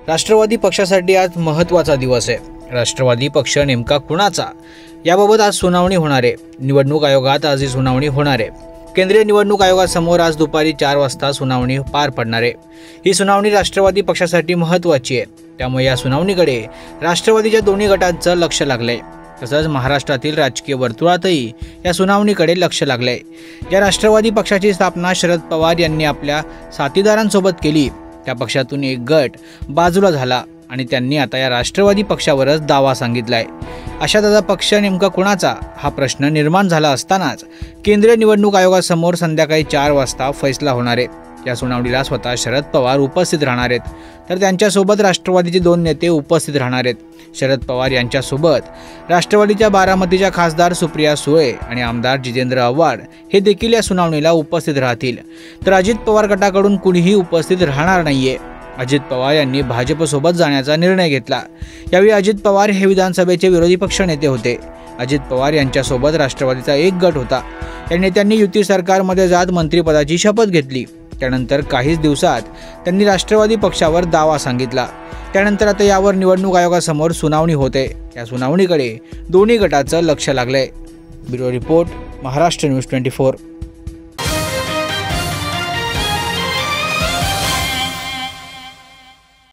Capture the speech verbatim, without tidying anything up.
राष्ट्रवादी पक्षासाठी आज महत्त्वाचा दिवस आहे। राष्ट्रवादी पक्ष नेमका कुणाचा याबाबत आज सुनावणी होणार आहे। निवडणूक आयोगात आज ही सुनावणी होणार आहे। केंद्रीय निवडणूक आयोगासमोर आज दुपारी चार वाजता सुनावणी पार पडणार आहे। ही सुनावणी राष्ट्रवादी पक्षासाठी महत्त्वाची आहे, त्यामुळे या सुनावणीकडे राष्ट्रवादीच्या दोन्ही गटांचं लक्ष लागलंय। तसंच महाराष्ट्रातील राजकीय वर्तुळातही या सुनावणीकडे लक्ष लागलंय। ज्या राष्ट्रवादी पक्षाची स्थापना शरद पवार यांनी आपल्या साथीदारांसोबत केली, त्या पक्षातून एक गट बाजूला झाला आणि त्यांनी आता या राष्ट्रवादी पक्षावरच दावा सांगितलाय। अशात आता पक्ष नेमका कुणाचा हा प्रश्न निर्माण झाला असतानाच केंद्रीय निवडणूक आयोगासमोर संध्याकाळी चार वाजता फैसला होणार आहे। या सुनावणीला स्वतः शरद पवार उपस्थित राहणार आहेत, तर त्यांच्यासोबत राष्ट्रवादीचे दोन नेते उपस्थित राहणार आहेत। शरद पवार यांच्यासोबत राष्ट्रवादीच्या बारामतीच्या खासदार सुप्रिया सुळे आणि आमदार जितेंद्र आव्हाड हे देखील या सुनावणीला उपस्थित राहतील। तर अजित पवार गटाकडून कुणीही उपस्थित राहणार नाहीये। अजित पवार यांनी भाजपसोबत जाण्याचा निर्णय घेतला। यावेळी अजित पवार हे विधानसभेचे विरोधी पक्ष नेते होते। अजित पवार यांच्यासोबत राष्ट्रवादीचा एक गट होता। या नेत्यांनी युती सरकारमध्ये जात मंत्रिपदाची शपथ घेतली। त्यानंतर काहीच दिवसात त्यांनी राष्ट्रवादी पक्षावर दावा सांगितला। त्यानंतर आता यावर निवडणूक आयोगासमोर सुनावणी होते। या सुनावणीकडे दोन्ही गटाचं लक्ष लागलंय। ब्युरो रिपोर्ट, महाराष्ट्र न्यूज चोवीस।